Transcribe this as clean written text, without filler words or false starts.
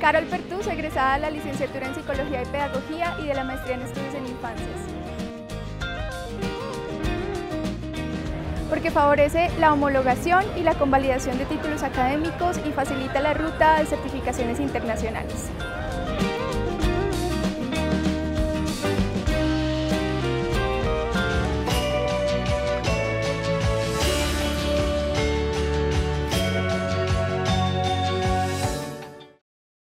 Carol Pertús, egresada de la licenciatura en Psicología y Pedagogía y de la maestría en Estudios en Infancias. Porque favorece la homologación y la convalidación de títulos académicos y facilita la ruta de certificaciones internacionales.